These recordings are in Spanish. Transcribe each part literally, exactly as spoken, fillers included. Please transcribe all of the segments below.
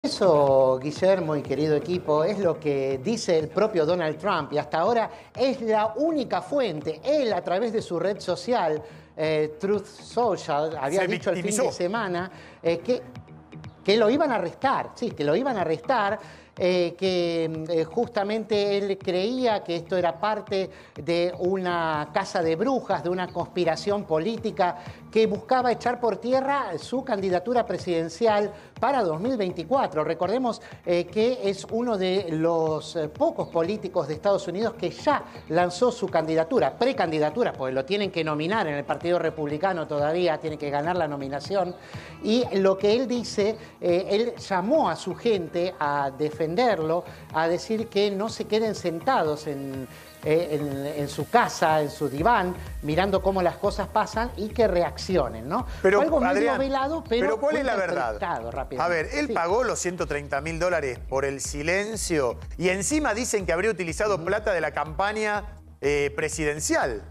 Eso, Guillermo y querido equipo, es lo que dice el propio Donald Trump y hasta ahora es la única fuente. Él, a través de su red social, eh, Truth Social, había Se dicho el fin victimizó. de semana eh, que, que lo iban a arrestar, sí, que lo iban a arrestar, eh, que eh, justamente él creía que esto era parte de una casa de brujas, de una conspiración política que buscaba echar por tierra su candidatura presidencial para dos mil veinticuatro. Recordemos eh, que es uno de los eh, pocos políticos de Estados Unidos que ya lanzó su candidatura, precandidatura, porque lo tienen que nominar en el Partido Republicano todavía, tiene que ganar la nominación. Y lo que él dice, eh, él llamó a su gente a defenderlo, a decir que no se queden sentados en... Eh, en, en su casa, en su diván, mirando cómo las cosas pasan y que reaccionen, ¿no? Pero, Fue algo Adrián, medio velado, pero, pero ¿cuál fue es la verdad? rápidamente. A ver, él Sí. pagó los ciento treinta mil dólares por el silencio y encima dicen que habría utilizado uh-huh. plata de la campaña eh, presidencial.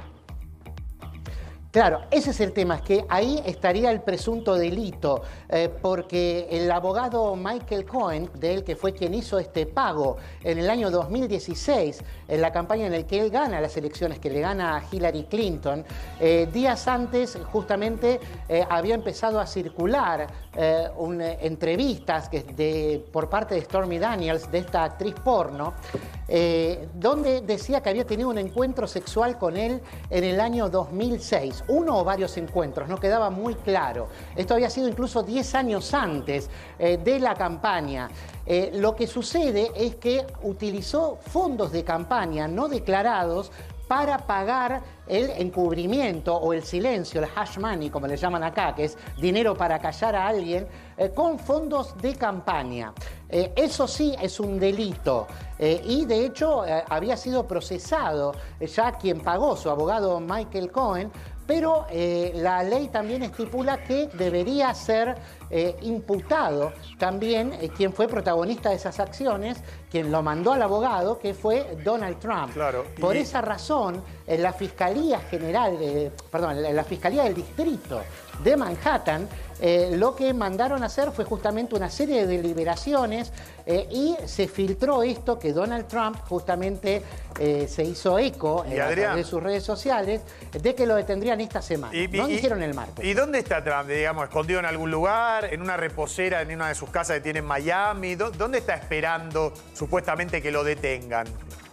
Claro, ese es el tema, es que ahí estaría el presunto delito, eh, porque el abogado Michael Cohen, de él que fue quien hizo este pago en el año dos mil dieciséis, en la campaña en la que él gana las elecciones, que le gana a Hillary Clinton, eh, días antes justamente eh, había empezado a circular eh, un, eh, entrevistas que de, por parte de Stormy Daniels, de esta actriz porno, eh, donde decía que había tenido un encuentro sexual con él en el año dos mil seis. Uno o varios encuentros, no quedaba muy claro. Esto había sido incluso diez años antes eh, de la campaña. Eh, lo que sucede es que utilizó fondos de campaña no declarados para pagar el encubrimiento o el silencio, el hush money, como le llaman acá, que es dinero para callar a alguien, eh, con fondos de campaña. Eh, eso sí es un delito eh, y de hecho eh, había sido procesado eh, ya quien pagó, su abogado Michael Cohen, pero eh, la ley también estipula que debería ser eh, imputado también eh, quien fue protagonista de esas acciones, quien lo mandó al abogado, que fue Donald Trump. Claro, y... Por esa razón, en la Fiscalía General, de, perdón, en la Fiscalía del Distrito de Manhattan, eh, lo que mandaron a hacer fue justamente una serie de deliberaciones eh, y se filtró esto que Donald Trump justamente eh, se hizo eco eh, a través de sus redes sociales de que lo detendrían esta semana. Y, no y, dijeron el martes. ¿Y dónde está Trump? Digamos, escondido en algún lugar, en una reposera, en una de sus casas que tiene en Miami. ¿Dónde está esperando supuestamente que lo detengan?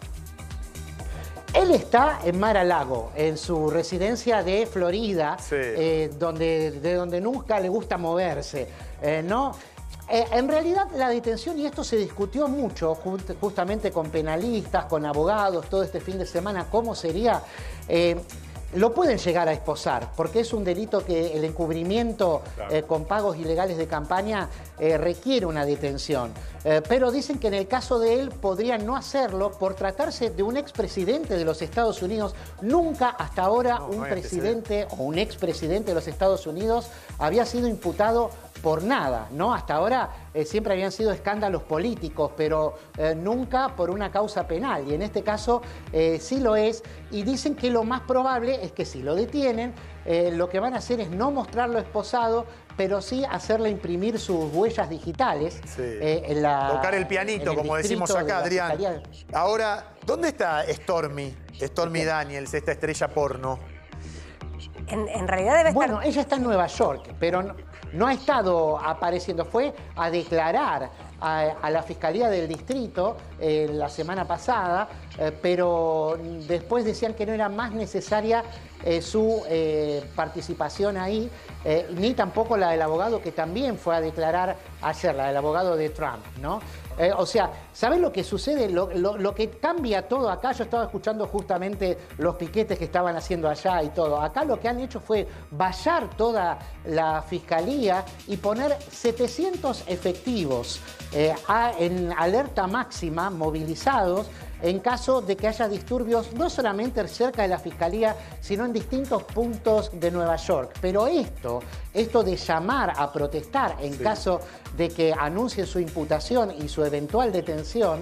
Él está en Mar-a-Lago, en su residencia de Florida, sí. eh, donde, de donde nunca le gusta moverse, eh, ¿no? Eh, en realidad la detención, y esto se discutió mucho just, justamente con penalistas, con abogados, todo este fin de semana, cómo sería... Eh, Lo pueden llegar a esposar, porque es un delito que el encubrimiento claro. eh, con pagos ilegales de campaña eh, requiere una detención. Eh, pero dicen que en el caso de él podrían no hacerlo por tratarse de un expresidente de los Estados Unidos. Nunca hasta ahora no, un no presidente o un expresidente de los Estados Unidos había sido imputado por nada, ¿no? Hasta ahora eh, siempre habían sido escándalos políticos, pero eh, nunca por una causa penal. Y en este caso eh, sí lo es. Y dicen que lo más probable es que si lo detienen, eh, lo que van a hacer es no mostrarlo esposado, pero sí hacerle imprimir sus huellas digitales. Sí. Eh, en la, Tocar el pianito, el como decimos acá, Adrián. Fiscalía. Ahora, ¿dónde está Stormy? Stormy Daniels, esta estrella porno. En, en realidad debe estar... Bueno, ella está en Nueva York, pero no, no ha estado apareciendo. Fue a declarar a, a la Fiscalía del Distrito eh, la semana pasada, eh, pero después decían que no era más necesaria eh, su eh, participación ahí, eh, ni tampoco la del abogado que también fue a declarar ayer, la del abogado de Trump, ¿no? Eh, o sea, ¿sabes lo que sucede? Lo, lo, lo que cambia todo acá, yo estaba escuchando justamente los piquetes que estaban haciendo allá y todo. Acá lo que han hecho fue vallar toda la fiscalía y poner setecientos efectivos eh, a, en alerta máxima, movilizados, en caso de que haya disturbios no solamente cerca de la Fiscalía, sino en distintos puntos de Nueva York. Pero esto, esto de llamar a protestar en sí. caso de que anuncien su imputación y su eventual detención,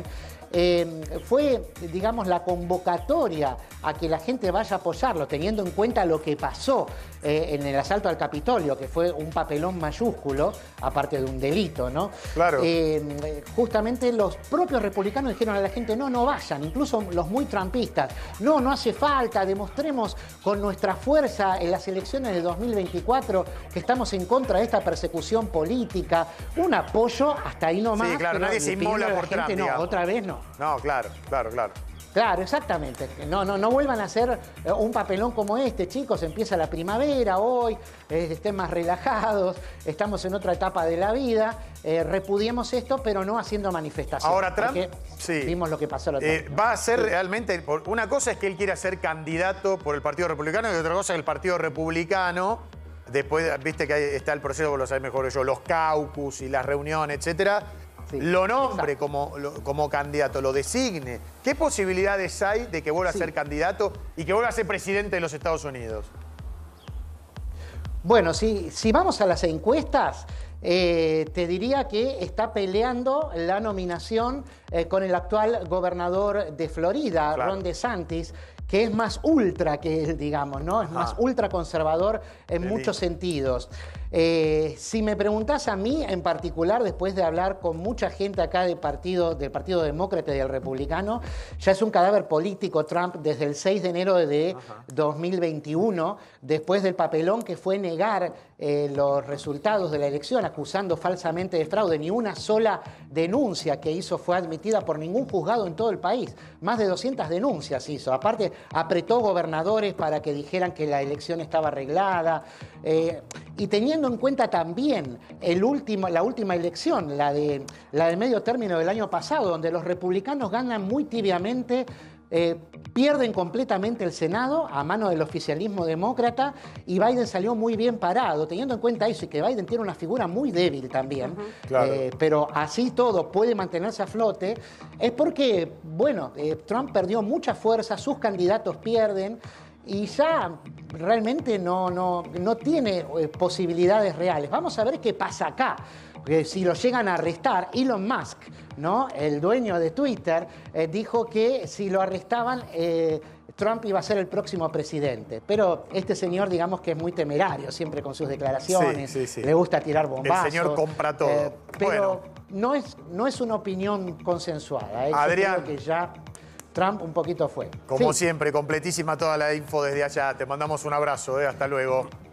eh, fue, digamos, la convocatoria a que la gente vaya a apoyarlo, teniendo en cuenta lo que pasó eh, en el asalto al Capitolio, que fue un papelón mayúsculo, aparte de un delito, ¿no? Claro. Eh, justamente los propios republicanos dijeron a la gente, no, no vayan, incluso los muy trumpistas, no, no hace falta, demostremos con nuestra fuerza en las elecciones de dos mil veinticuatro que estamos en contra de esta persecución política, un apoyo hasta ahí nomás. Sí, claro, pero nadie se inmola por Trump, no, digamos. otra vez no. No, claro, claro, claro. Claro, exactamente. No, no, no vuelvan a hacer un papelón como este, chicos. Empieza la primavera hoy, eh, estén más relajados, estamos en otra etapa de la vida. Eh, repudiemos esto, pero no haciendo manifestaciones. Ahora Trump, sí. Vimos lo que pasó la otra eh, vez. Va a ser Sí. realmente... Una cosa es que él quiera ser candidato por el Partido Republicano y otra cosa es que el Partido Republicano, después, viste que ahí está el proceso, vos lo sabés mejor que yo, los caucus y las reuniones, etcétera. Sí, lo nombre como, lo, como candidato, lo designe. ¿Qué posibilidades hay de que vuelva sí. a ser candidato y que vuelva a ser presidente de los Estados Unidos? Bueno, si, si vamos a las encuestas, eh, te diría que está peleando la nominación eh, con el actual gobernador de Florida, claro. Ron DeSantis, que es más ultra que él, digamos, ¿no? Es Ajá. más ultra conservador en Feliz. muchos sentidos. Eh, si me preguntás a mí en particular, después de hablar con mucha gente acá del partido, del Partido Demócrata y del Republicano, ya es un cadáver político Trump desde el seis de enero de Ajá. dos mil veintiuno, después del papelón que fue negar eh, los resultados de la elección, acusando falsamente de fraude. Ni una sola denuncia que hizo fue admitida por ningún juzgado en todo el país. Más de doscientas denuncias hizo. Aparte, apretó gobernadores para que dijeran que la elección estaba arreglada. Eh, y teniendo en cuenta también el último, la última elección, la de, la de medio término del año pasado, donde los republicanos ganan muy tibiamente, eh, pierden completamente el Senado a mano del oficialismo demócrata y Biden salió muy bien parado. Teniendo en cuenta eso y que Biden tiene una figura muy débil también, uh-huh. claro. eh, pero así todo puede mantenerse a flote, es porque, bueno, eh, Trump perdió mucha fuerza, sus candidatos pierden, y ya realmente no, no, no tiene eh, posibilidades reales. Vamos a ver qué pasa acá. Porque si lo llegan a arrestar, Elon Musk, ¿no? El dueño de Twitter, eh, dijo que si lo arrestaban, eh, Trump iba a ser el próximo presidente. Pero este señor, digamos que es muy temerario, siempre con sus declaraciones, sí, sí, sí. le gusta tirar bombazos. El señor compra todo. Eh, pero bueno. no, es, no es una opinión consensuada. ¿eh? Adrián. Yo creo que ya Trump un poquito fue. Como sí. siempre, completísima toda la info desde allá. Te mandamos un abrazo, ¿eh? Hasta luego.